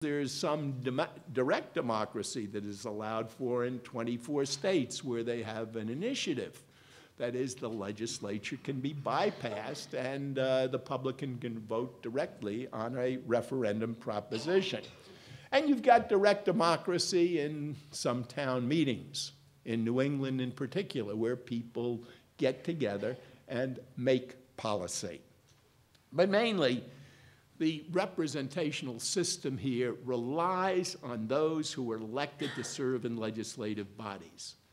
There's some direct democracy that is allowed for in 24 states where they have an initiative. That is, the legislature can be bypassed and the public can vote directly on a referendum proposition. And you've got direct democracy in some town meetings, in New England in particular, where people get together and make policy. But mainly, the representational system here relies on those who are elected to serve in legislative bodies.